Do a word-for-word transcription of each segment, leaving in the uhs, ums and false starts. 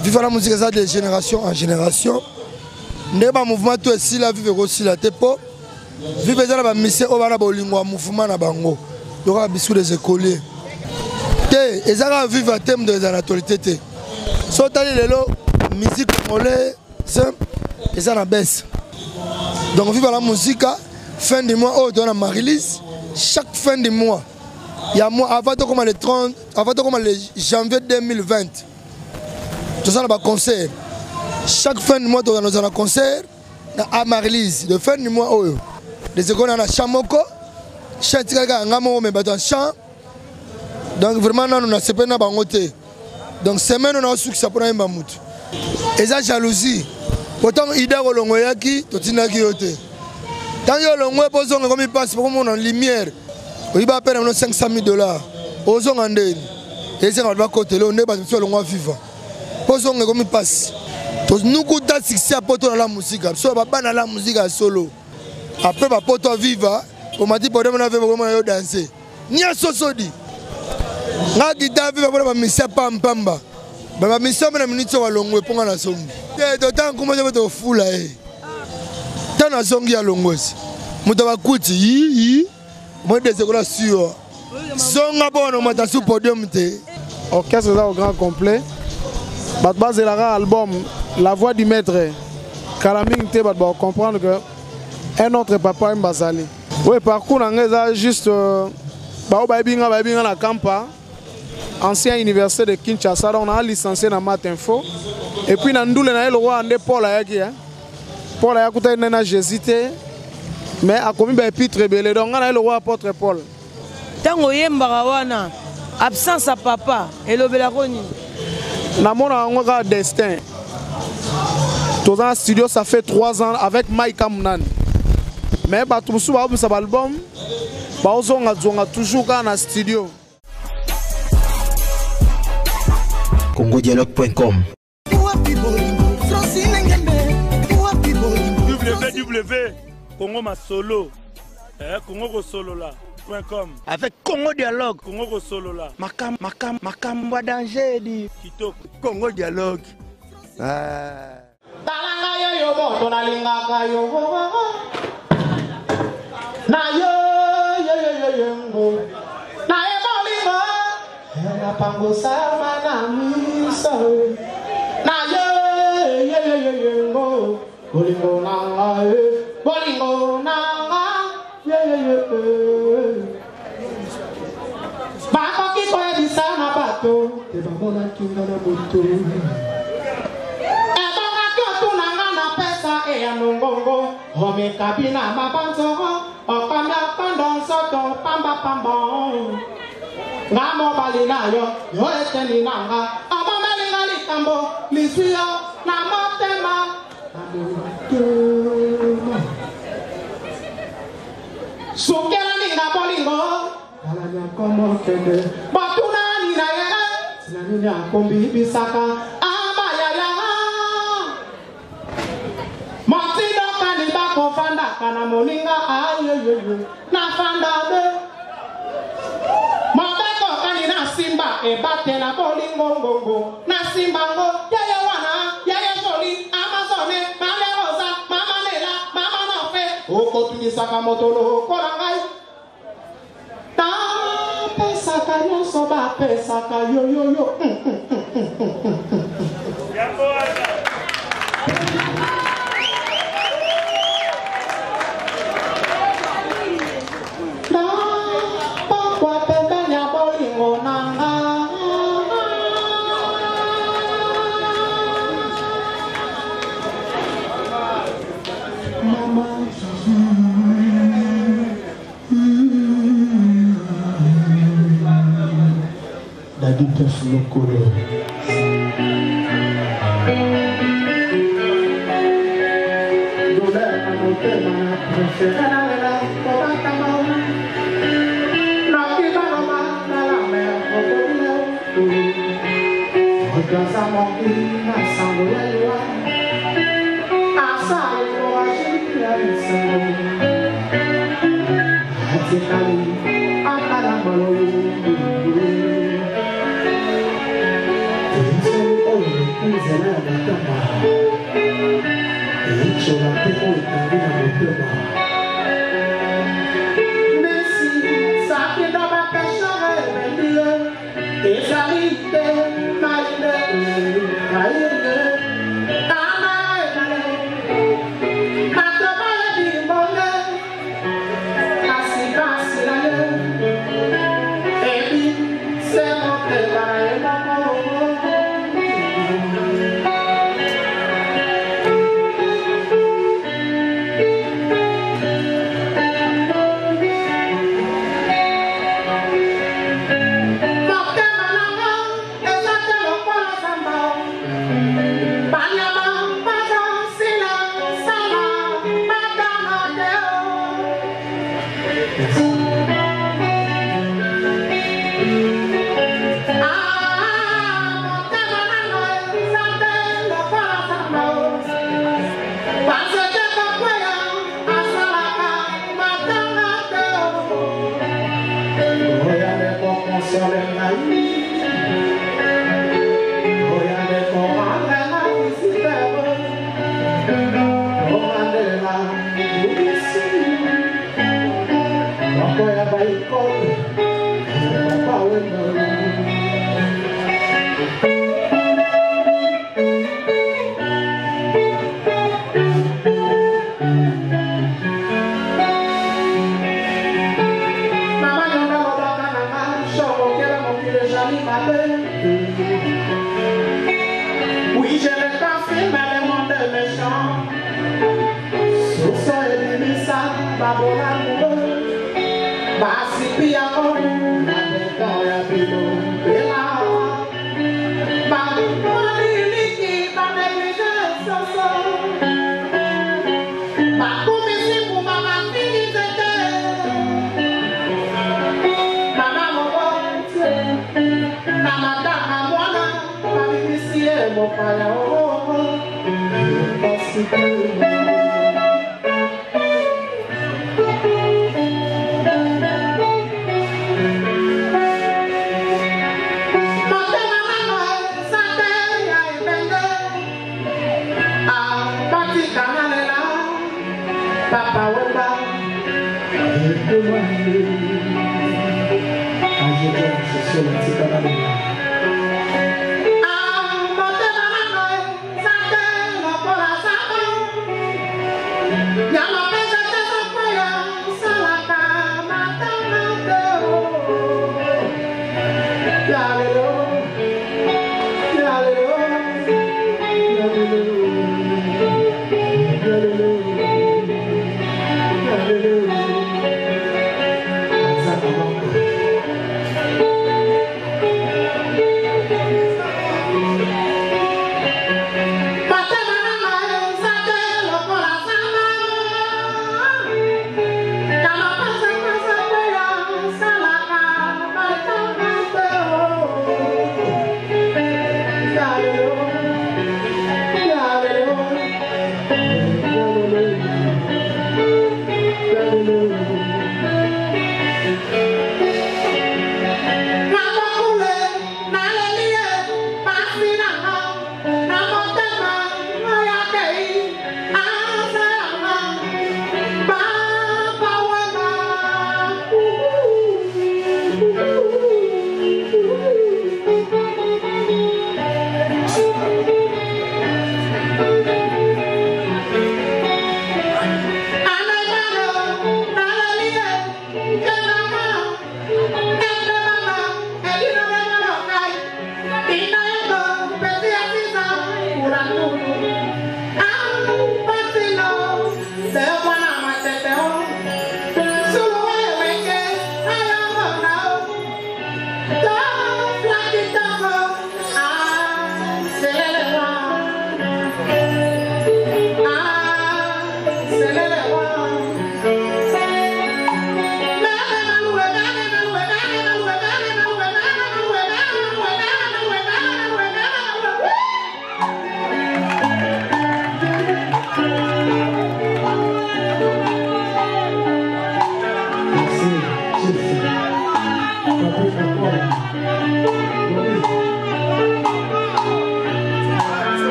Vive la musique ça de génération en génération. Ne ba mouvement tout ici la vive aussi la tepo. Vive ça la mission au bana bolingo mouvement na bango. Il y aura bisous des écoliers. Té ezaka vive à thème de l'autorité té. So tali lelo musique congolaise et ça na baisse. Donc vive la musique fin du mois oh dans Marie-Lise chaque fin du mois. Il y a moi avant comme le trente avant comme le janvier deux mille vingt. Tout ça là concert. Chaque fin du mois nous avons un concert à Marie-Lise de fin du mois oh. Les écoles on a Chamoko, Chantika ngamo mais dans champ. Donc vraiment nous on a sepé na bangote. Donc semaine on a succès pour un mammouth. Et ça jalousie. Pourtant idée olongo yaki totina ki yote. Tant yo olongo pozo comme il passe pour mon en lumière. Il va payer cinq cent mille dollars. Pozo ngandeni. Et c'est on va côté là on est pas sur olongo vivant. Pozo comme il passe. Nous coûtons succès à poto dans la musique. So ba na la musique solo. Après ba poto viva, on m'a dit pour demain avec comment danser. Ni a sosodi. Nga guitare viva pour ba missa pam pamba. Ba missa na minute wa longwe ponga na songi. Te d'autant comment je vais te fou là eh. Tana songi ya longwesi. Muto ba kuti yi yi. Moi des écoles sur. Songa bon on m'a sur podium te. Orchestre au grand complet. Bat base la album La Voix du Maître. Kalaming te bat ba comprendre que un autre papa Mbazali. Oui, parcours n'engage juste bah bah binga bah binga na Kampa, ancien université de Kinshasa, on a licencié dans Matinfo. Et puis dans Ndoule na le roi ande Paul ayaki hein. Paul ayakuta na Jésuité, mais a commis bah pitre belé donc on a le roi apôtre Paul. Tango yemba wana absence à papa et le belakoni. Na mona ngaka destin. Dans un studio ça fait trois ans avec Mike Amnan. Mais bah tout ça va ça album bah on a toujours dans le studio. Congo Dialogue point com w w w point congo ma solo eh Congo solo là point com avec Congo Dialogue Congo solo là makam makam makam wa danger di kitoko Congo Dialogue ah talanga yo yo bo to na linga ka yo na yo yo yo yo yo ngo na e bolingo na pango sama na mi so na yo yo yo yo yo ngo bolingo na nga e bolingo na nga yo yo yo ba ko ki ko e bisa na bato te ba mona kinga na moto Nongongo, home kabina mabanzo, okanda kandon soto pamba pamba. Ngamo balina yo, yo eteni nanga, abamelinga likambo, lisuyo na motema. Sukela ninga bolingo, alanya komo kende, batuna nina yera, sinaninya kombi bisaka. Fanda kana moninga ayoyoyo na fanda de mabeko kani na simba e bate na bolingo ngongo na simba ngo yeye wana yeye soli amazone male rosa mama nela mama nofe oko tunisa kamotolo korangai ta pesa kanyo soba pesa kayoyoyo Daddy Pef Lokolo. nzela ya matama eyicola mpe oyo etangi na motema mesi sakina bapeshere ebelie ezali te maine maine amaenale matoma ebimone asikasilaye ebi semotela emamoro oui, je l'ai pas fait, mais le monde est méchant. Sous ça, il dit ça, babo l'amoureux. Basi pia on, la décor ya bilo, bela. Babo l'iliki, pas négligé, soso. Bako misi pour maman fini tete. Maman mobo, maman dama mwana. Mon père, oh, oh, Papa, Wemba,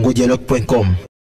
congo dialogue point com.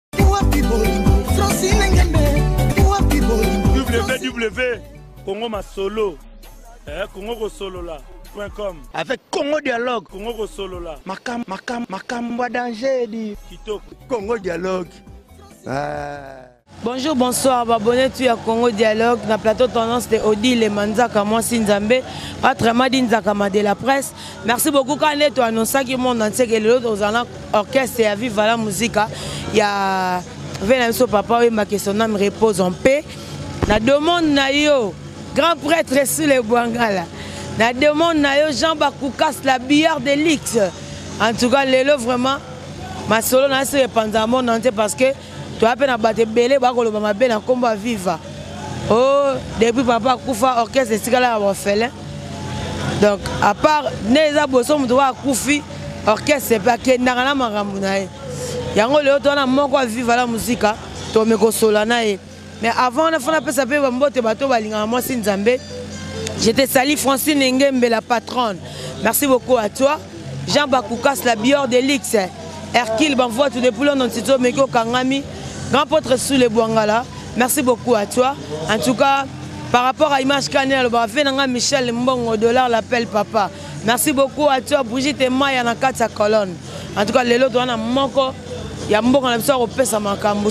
w w w Congo Masolo, eh, Congo Solo là. Avec Congo Dialogue, Congo Solo là. Makam, Makam, Makam danger dit. Kitoko. Congo Dialogue. Ah. Bonjour, bonsoir, abonné tu à Congo Dialogue. Dans le plateau tendance de Odile Manzaka, moi Sinzambe, autrement dit Nzakama de la presse. Merci beaucoup quand tu as annoncé que le monde entier que l'autre aux orchestre et à vivre la musique. Il y a Vénamso Papa et ma question me repose en paix. La demande na yo, grand prêtre sur les Bouangala. La demande na yo Jean Bakoukas la bière de l'X. En tout cas, l'élo vraiment, ma solo n'a pas répandu dans le monde entier parce que tu as peine à battre belé, bah qu'on m'a bien en combat vivant. Oh, depuis papa Koufa orchestre c'est là à fait. Donc à part Neza Bosom doit Koufi orchestre c'est pas que n'arana maramunae. Yango le autre on a mon quoi vivre la musique, tu me consolanae. Mais avant on a fait un peu ça peut mbote bateau balinga moi Sinzambe. J'étais sali Francine Ngembe la patronne. Merci beaucoup à toi. Jean Bakoukas la bière de l'X. Hercule Banvoie tout depuis longtemps Tito Meko Kangami. Grand potre sous les Bouangala, merci beaucoup à toi. En tout cas, par rapport à Image Canel, Michel Mbongo dollar l'appel papa. Merci beaucoup à toi, Brigitte et Maya dans quatre colonnes. En tout cas, les autres, on a manqué. Il y a Mbongo qui a fait ça.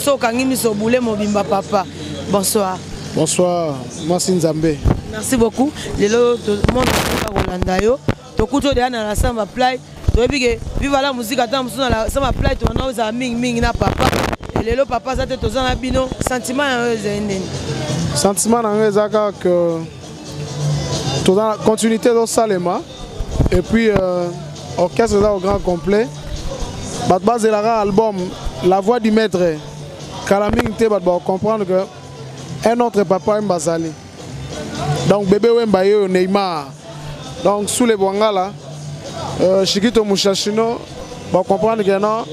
Papa. Bonsoir. Bonsoir, moi Sinzambe. Merci beaucoup. Les autres, tout le monde est au Tokuto de la Samba Play. Vive la musique, attends, la Samba Play, tu as ming ming na papa. Et le papa, ça te tourne à bino. Sentiment en Sentiment en que toute la continuité de Salema et puis euh, orchestre au grand complet. Batba Zelara album La Voix du Maître. Kalaming te batba comprendre que un autre papa Mbazali. Donc bébé Wembaye Neymar. Donc sous les Bouangala, euh, Chikito Mouchachino, va comprendre que non.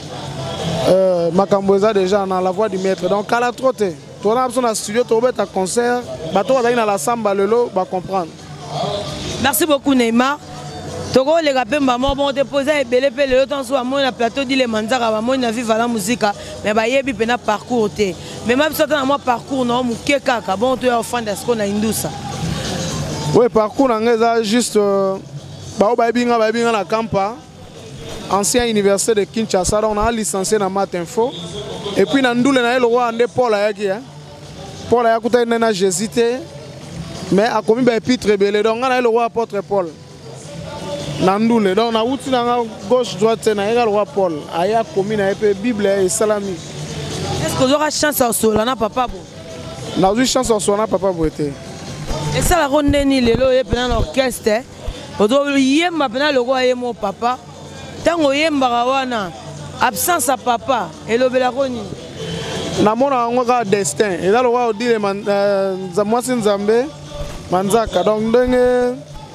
Euh, Makamboza déjà dans La Voix du Maître. Donc à la trotte, tu as besoin d'un studio, tu as un concert, tu as dans la samba lelo, va comprendre. Merci beaucoup Neymar. Togo les rappels maman bon déposer belé pe le temps sur moi na plateau dit les manzaka maman na vivre la musique mais ba yebi pena parcours té. Mais même ça dans moi parcours non mu kaka bon tu es enfant de ce qu'on a indusa. Oui, parcours en juste euh, ba ba binga ba binga na Kampa. Ancien université de Kinshasa, on a licencié dans Math Info. Et puis, dans le le roi de Paul Ayaki. Paul Ayaki a hésité. Mais a commis un pitre rebelle. Donc, on a le roi apôtre Paul. Dans le donc, on a outil dans la gauche, droite, on a le roi Paul. Il a commis la Bible et Salami. Est-ce que vous aurez chance à Solana, papa? On a eu chance à Solana, papa. Et ça, la ronde ni le lot, et pendant l'orchestre. Vous avez le roi et mon papa. Tango yemba wana absence à papa et le belaroni na mona ngoka destin et là le roi dit les man moi Sinzambe manzaka donc ndenge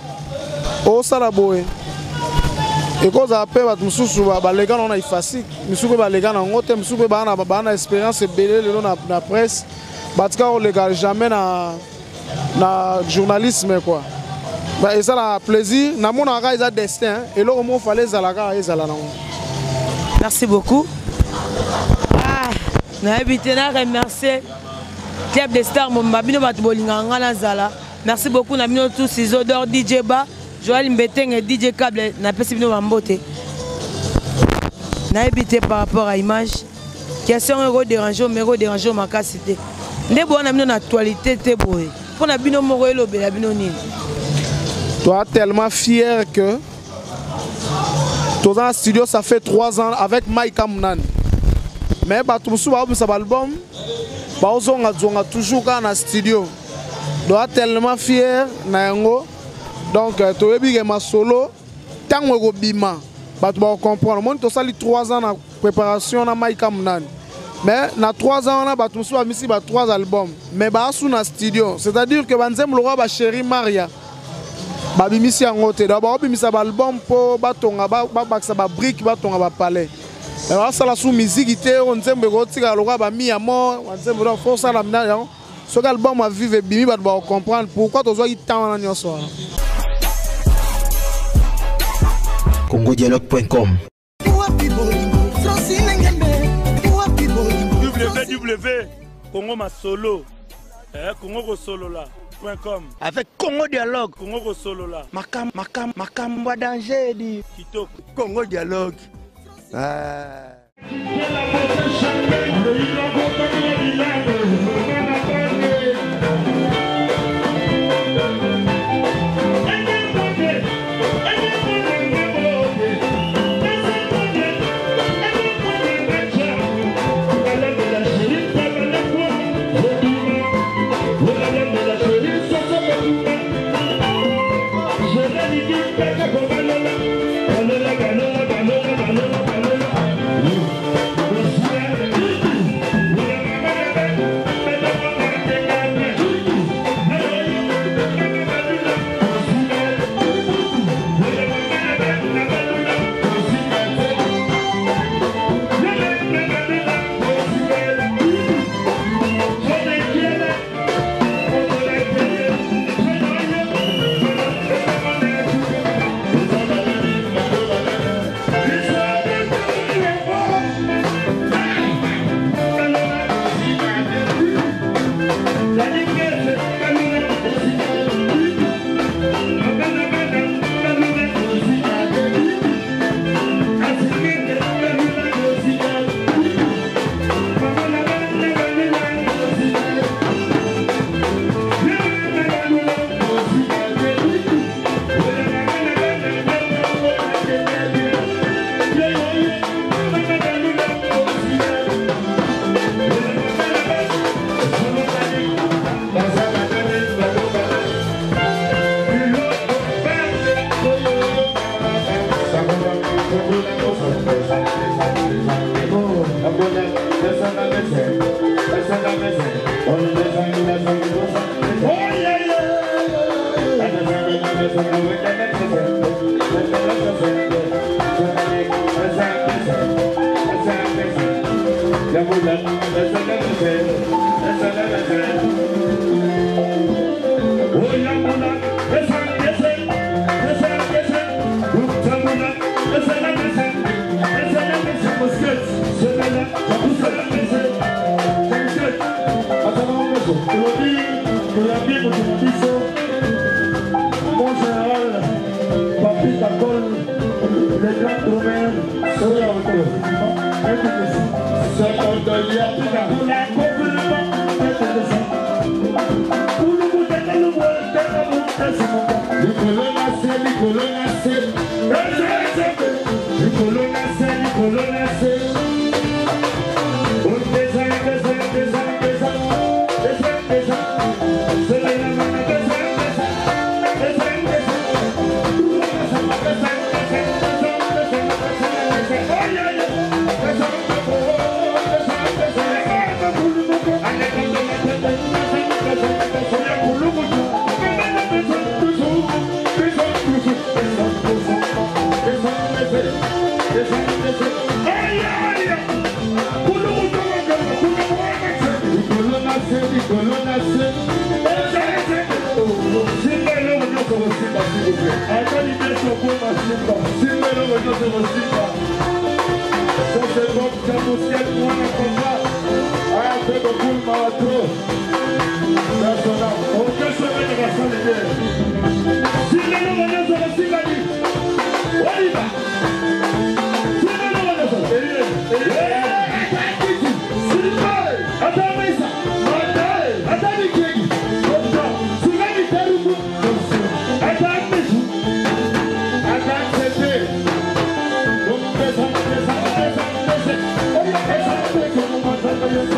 o salaboé et cause après ba mususu ba lega na ifasi musuku ba lega na ngote musuku ba na ba na expérience belé le na na presse batika o lega jamais na na journalisme quoi. Bah, et ça a plaisir. N'a mon arrêt est destin. Et là, il fallait zalaga et zalana. Merci beaucoup. Ah, n'a habité n'a remercié. Club des stars, mon babino batbolinga ngala zala. Merci beaucoup. N'a mis tous ces odeurs D J Ba, Joël Mbeteng et D J Cable. N'a pas si bien mamboté. N'a habité par rapport à l'image. Question euro déranger, mais déranger ma cité. N'est bon n'a mis une actualité te boé. Pour n'a bino moro lo be bino ni. Toi tellement fier que dans le studio ça fait trois ans avec Mike Amnan. Mais bah tout ça album, bah on a toujours dans le studio. Toi tellement fier nango. Donc tu es bien ma solo. Tant que bima, bah tu vas comprendre. Moi tu as trois ans de préparation na Mike Amnan. Mais dans trois ans on a bah tout ça mis bah trois albums. Mais bah sous le studio. C'est-à-dire que Banzem Laura bah chérie Maria. Babimisi angote d'abord bimisa album pour batonga ba baksa ba brique batonga ba palais alors ça la sous musique té on nzembe kotika loka ba mi amo on nzembe do faut ça la mna ce album a vivre bimi ba comprendre pourquoi tozo yi temps na nyonso congo dialogue point com. w w w Congo Masolo. Eh, Congo Solo là. .com. Avec Congo Dialogue. Congo Solo là. Makam, makam, makam, wa danger dit. Kitoko. Congo Dialogue. Ah.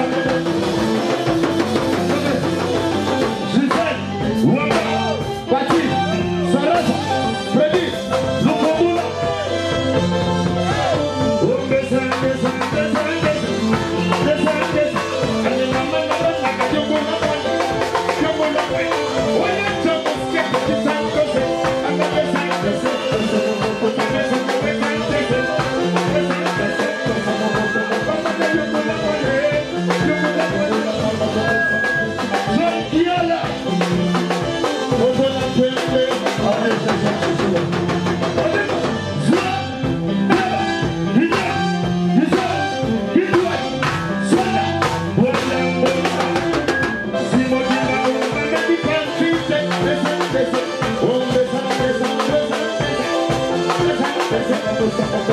Gisèle, voilà,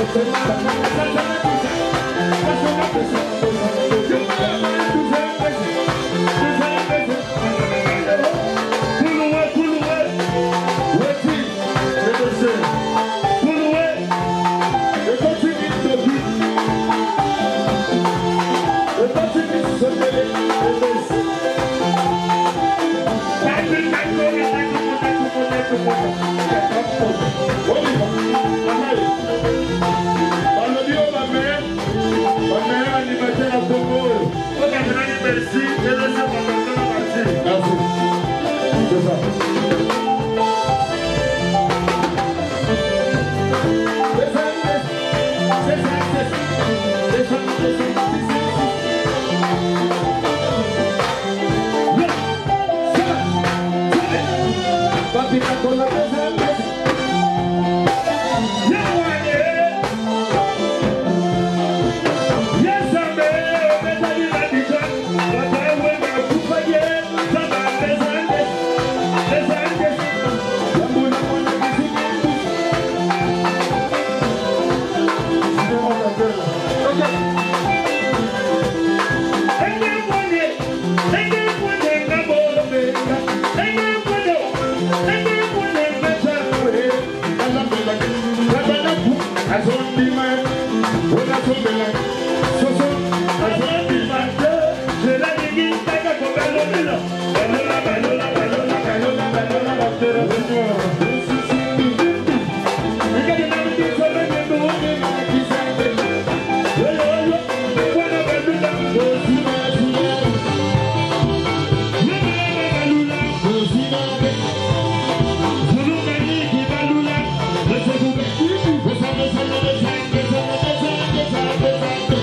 Let's go.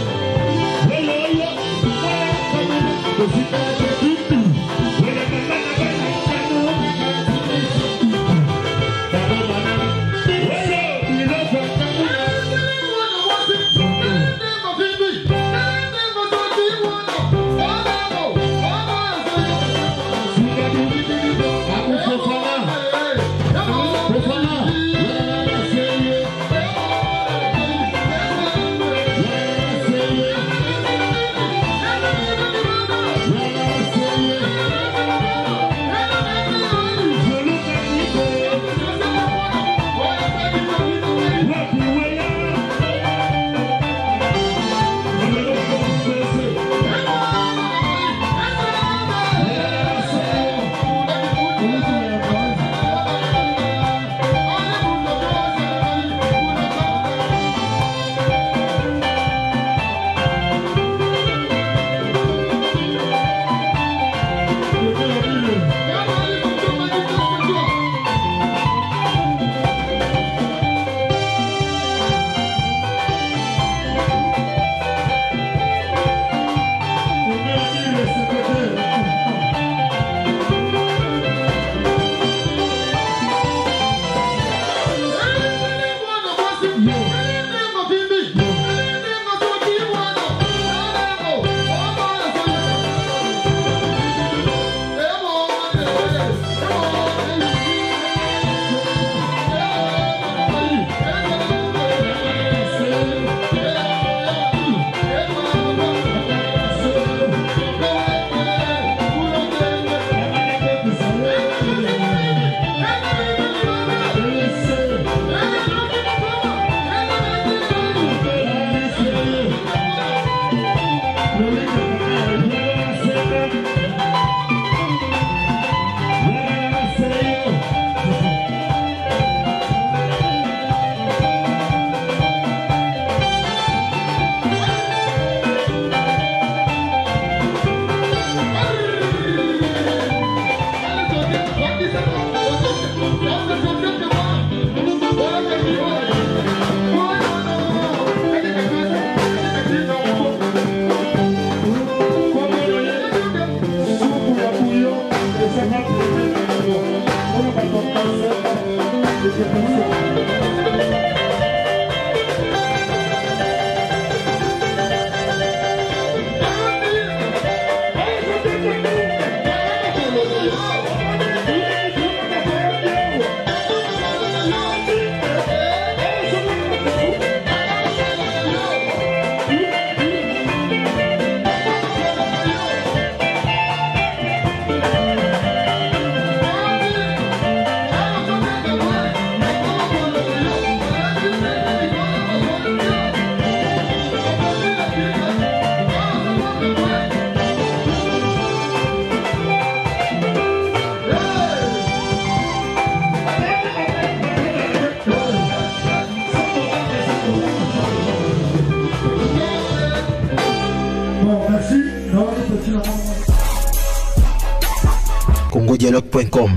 Dialogue point com.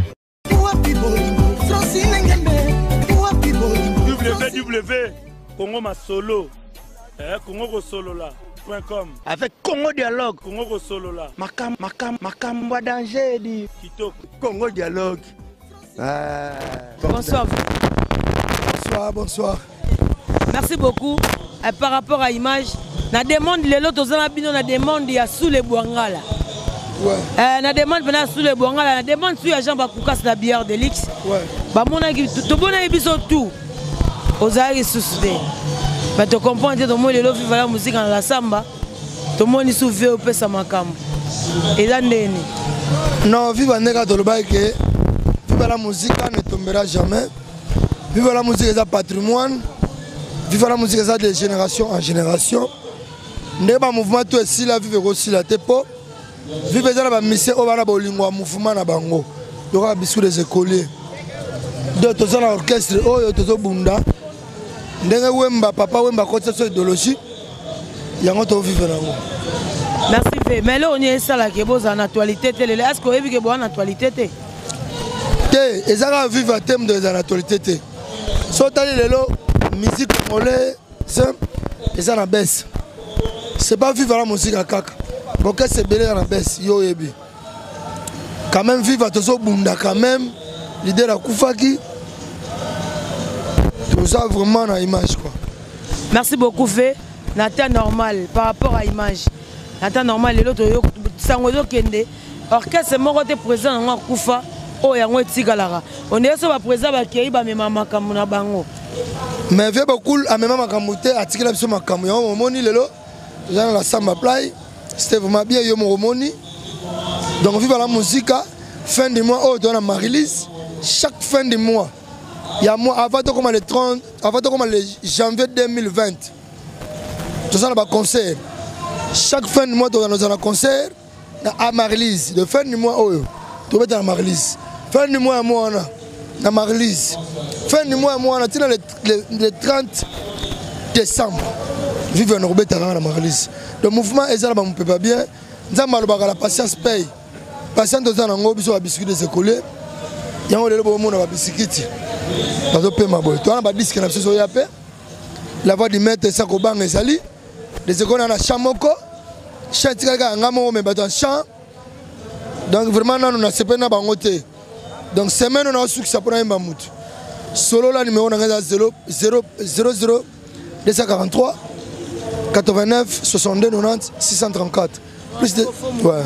w w w Congo Masolo, eh, Congo Solo là. Avec Congo Dialogue, Congo Solo là. Makam, Makam, Makam danger dit. Kitoko. Congo Dialogue. Ah. Bonsoir. Bonsoir, bonsoir. Merci beaucoup. Et par rapport à l'image, na demande les lots aux Alabino, na demande il y a sous les Bouangala. Ouais. Euh, na demande pendant sous les Bouangala, na demande sur les gens Bakoukas la bière de l'X. Ouais. Bah mon ami, tout bon ami tout. Aux Alabino sous-sudés. Mais tu comprends que tout le monde est là vivre la musique dans la samba. Tout le monde est soufflé au peu sa makam. Et là n'est non, vive en nègre de l'Obaïke. Vive la musique ne tombera jamais. Vive la musique est un patrimoine. Vive la musique est de génération en génération. Neba mouvement tout ici là vive aussi la tepo. Vive la mission au bana bolingwa mouvement na bango. Il y aura bisous des écoliers. De tous en orchestre oh yo tous bunda. Ndenge wemba papa wemba côté sur idéologie. Yango to vivre nango. Merci Fé. Mais là on est ça là qui est beau en actualité. Est-ce que vous avez beau en actualité? Té, ils ont vivre à thème de l'actualité. Sotali lelo musique congolaise, ils ont la baisse. C'est pas vivre la musique à kaka. Bon que c'est belé la baisse yo yebi. Quand même vivre à tozo bunda quand même l'idée la koufaki. Tout ça vraiment dans l'image quoi. Merci beaucoup Fé. Nata normal par rapport à l'image. Nata normal les autres yo sangozo kende. Orchestre mon côté présent dans Koufa. Oh yango etikalaka. On est sur présent ba kei ba mema makambo na bango. Mais vieux beaucoup à mema makambo te atikela biso makambo yango momoni lelo. Dans la samba play, c'était vraiment bien yo momoni. Donc vive la musique fin du mois oh dans la Marilise chaque fin du mois. Il y a moi avant de comme le trente avant de comme le janvier deux mille vingt. Tout ça là concert. Chaque fin du mois dans un concert à Marilise de fin du mois oh tout être à Marilise. Fin du mois, moi, on a Marilise. Fin du mois, moi, on a le, le, le trente décembre. Vive un Robert à Marilise. Le mouvement est là, on ne peut pas bien. Nous avons la patience paye. Patience de temps, on a biscuit des écoliers. Il y a un monde à biscuit. Parce que ma boy. Tu as un disque qui est là. La voix du maître Sakoban et Sali. Les écoles en Chamoko. Chantika, un gamin, mais un champ. Donc vraiment, nous n'avons pas de bangoté. Donc semaine, on a un succès pour un mammouth. Solo là, numéro zéro zéro zéro deux cent quarante-trois quatre-vingt-neuf soixante-deux quatre-vingt-dix six cent trente-quatre. Plus de... Ouais.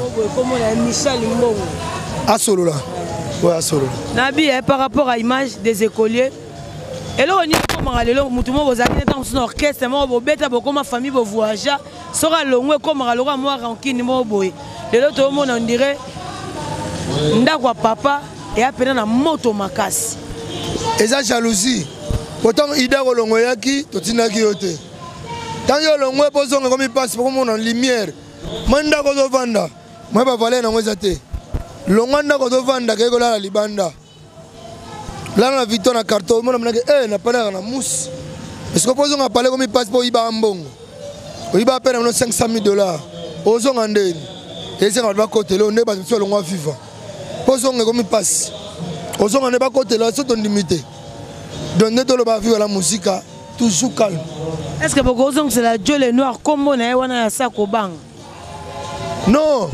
À Solo là. Ouais, à Solo. Nabi, par rapport à l'image des écoliers, et là, on y a comme un lelo, mutumo vous avez dans un orchestre, moi vous bête beaucoup ma famille vous voyage, sera long comme un lelo moi rancune moi boy. Et là tout le monde on dirait ndakwa papa et après na moto makasi. Et ça jalousie. Pourtant ida ko longo yaki to tinaki yote. Tant yo longo pozo comme il passe pour mon en lumière. Manda ko zo vanda. Moi ba valer na ngoza te. Longo ndako zo vanda ke ko la libanda. Là on a vu ton carton, moi on a dit eh na pas na mousse. Est-ce que pozo on a parlé comme il passe pour iba mbongo. Iba perdre cinq cent mille dollars. Ozo ngandeni. Et c'est on va côté là on est pas sur longo vivant. Pozo on comme il passe. Ozo on est pas côté là c'est ton limité. Donc nous on va vivre la musique toujours calme. Est-ce que beaucoup de c'est la Dieu les noirs comme on a wana Sakobang? Non.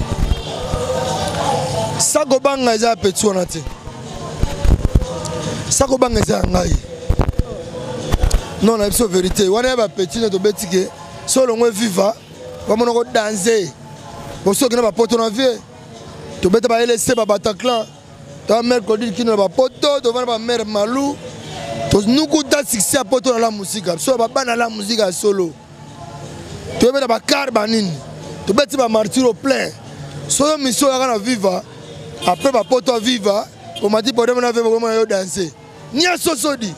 Sakobang est un petit on a dit. Sakobang est un ngai. Non, la vérité. On est un petit de bétigué. Solo on vivant. Comme on a dansé. Pour ceux qui n'ont pas porté en vie. Tu peux pas laisser ba Bataclan. Ta mère Codil qui n'a pas porté, tu vas pas mère Malou. Nous avons succès à porter dans la musique. So ba dans la musique à solo. Tu peux pas carbanine. Tu peux pas martyr au plein. Solo mission à vivre. Après ba porter vivre. On m'a dit pour demain faire vraiment danser. Ni à Sosodi.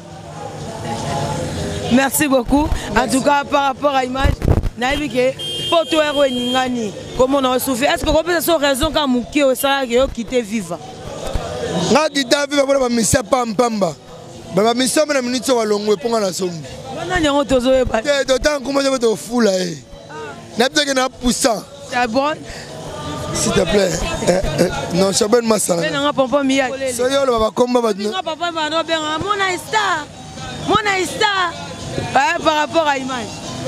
Merci beaucoup. En tout cas, par rapport à l'image, Naïbike, pour toi, Ningani, comment on a souffert? Est-ce que vous avez raison quand Mouki au Sahara qui a quitté Viva? Nga quitté Viva pour la mission Pampamba. La mission est la minute sur la longue pour la somme. Maintenant, on a tous les deux. D'autant que moi, je vais te fou là. Je vais te poussant. C'est bon? S'il te plaît. Eh, eh, non, Chabel Massa. Benanga papa miya. Soyo le baba komba ba. Benanga papa ba no benga mona star. Mona star. Par rapport à image.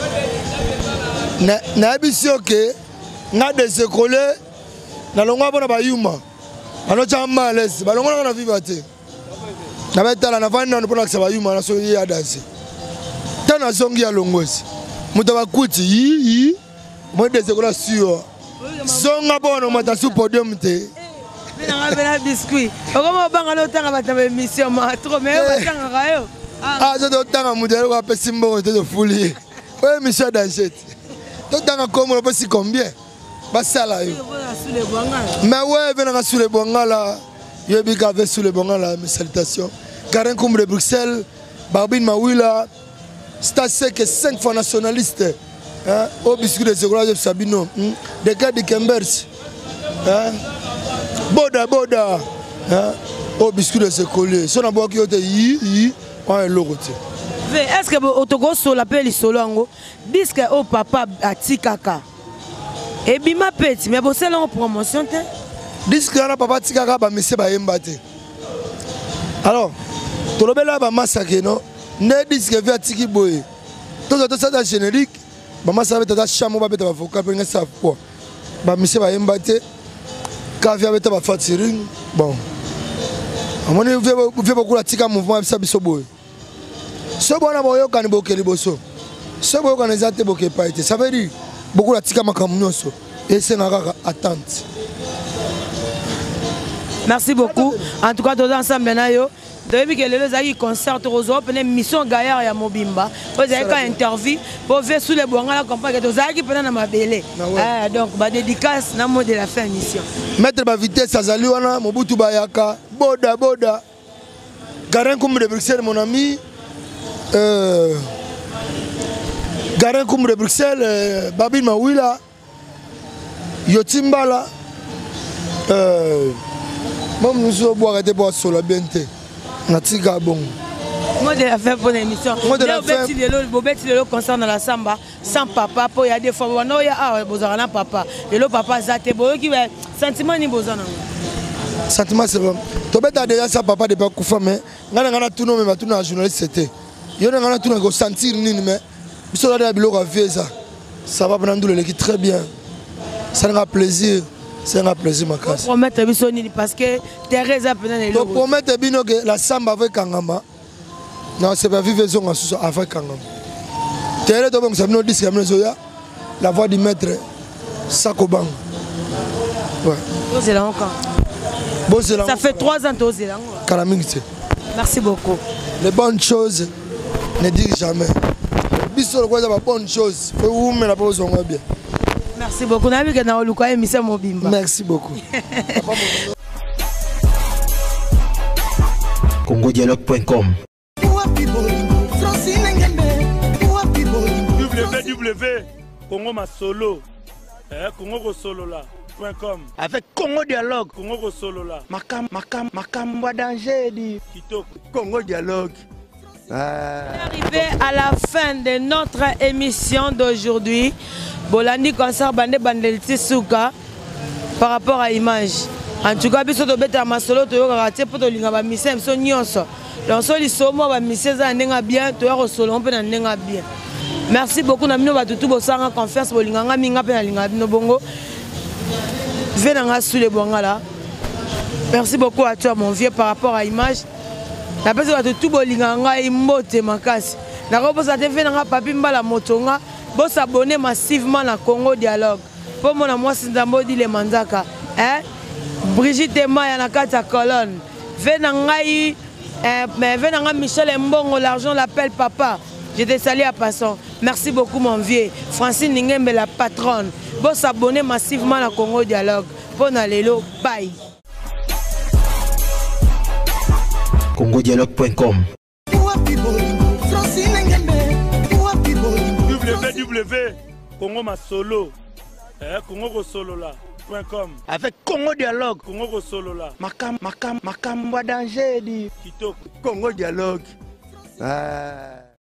Na na bisio ke na décoller na longa bona ba yuma. Ano chamba les. Ba longa na viva te. Na betala na vanda no pona ba yuma na so ya danser. Tana zongi ya longosi. Muta ba kuti yi yi. Mo décoller sur. Zonga bono mata su podium te. Benanga bena biscuit. Okoma banga no tanga ba mission ma trop mais ba tanga kayo. Ah, je dois t'en amuser avec un petit symbole de folie. Oui, Michel Danchet. Tu t'en as comme on peut si combien? Bah ça là. Mais ouais, venez sur les bongala. Je vais gaver sur les bongala. Mes salutations. Karen Koumbre de Bruxelles, Barbine Mawila. C'est que cinq fois nationaliste. Au biscuit de Segola de Sabino. Des gars de Kembers. Boda, Boda. Au biscuit de Segola. Si on a beau qui est yi, yi. Est-ce que Otogo solo appelle solo ango disque au papa atikaka et bima petit mais bossé là en promotion te disque na papa atikaka ba monsieur ba yemba te alors to lobela ba masake no ne disque via tiki boy to to ça générique ba masake ta chamo ba beta ba vocal pour nga sa po ba monsieur ba yemba te ka via beta ba fatiring bon amoni via beaucoup la tika mouvement ça biso boy. Ce bon aboyo kan boke liboso. Ce bon kan ezate boke paite. Ça veut dire beaucoup la tika makamunyoso et c'est na attente. Merci beaucoup. En tout cas tous ensemble na yo. Depuis que les zaki concert rozo pene mission gaillard ya Mobimba. Vous avez une interview pour ver sous les bons la campagne que zaki pena na mabele. Ah donc ba dédicace na mot de la fin mission. Mettre ba vitesse azali wana Mobutu Bayaka boda boda. Karen Koumbre de Bruxelles mon ami. Euh, Karen Koumbre de Bruxelles, euh, Babine Mawila, Yotimbala, euh, même nous sommes boire et boire sur la B N T. Natika bon. Moi de la fin pour l'émission. Moi de la fin. Bobeti le concerne la samba sans papa pour y a des fois non y a ah bozana papa. Et le papa zate boyo qui va sentiment ni bozana. Sentiment c'est bon. Tobeta déjà ça papa de pas kufa mais ngana ngana tout non mais tout na journaliste c'était. Il y a un peu de sentir mais ça va prendre le qui très bien. Ça nous a plaisir. C'est un plaisir ma casse. Promettre parce que Thérèse a pris le promettre que la samba avec Kangama. Non, c'est pas vivre avec Kangama. Thérèse donc ça nous dit que la voix du maître Sakobang. Ouais. Ça fait trois ans que tu es là. Merci beaucoup. Les bonnes choses ne dis jamais. Bisous quoi ça bonne chose. Faut où mais la pause on va bien. Merci beaucoup. Na bi na oluka émission Mobimba. Merci beaucoup. congo dialogue point com w w w Congo Masolo. Eh Congo Solo là. Avec Congo Dialogue, Congo Solo là. Makam Makam Makam danger dit Kitoko. Congo Dialogue. Ah. Arrivé à la fin de notre émission d'aujourd'hui. Bolandi concert bande bandeliti souka par rapport à image. En tout cas, biso to beta masolo to yoka raté pour to linga ba mise so nyonso. Donc so li somo ba mise za ndenga bien to yoko solo mpe na ndenga bien. Merci beaucoup na mino ba tutu bo sanga confiance bo linga nga minga pe na linga bino bongo. Venanga sous les bongala. Merci beaucoup à toi mon vieux par rapport à image. La personne va tout bolinga nga imbote makasi. Na ko bosa te venanga papi mbala motonga. Bon s'abonner massivement à Congo Dialogue. Pour moi, moi, c'est un dit les Manzaka. Hein? Brigitte et Maya na kata colonne. Venangaï, mais venanga Michel Mbongo, l'argent l'appelle papa. Je te salue à passant. Merci beaucoup mon vieux. Francine Ningembe la patronne. Bon s'abonner massivement à Congo Dialogue. Bon allélo, bye. congo dialogue point com w w w Congo Masolo. Eh Congo Solo là. .com. Avec Congo Dialogue, Congo Solo là. Makam Makam Makam danger dit Kitoko. Congo Dialogue. Ah.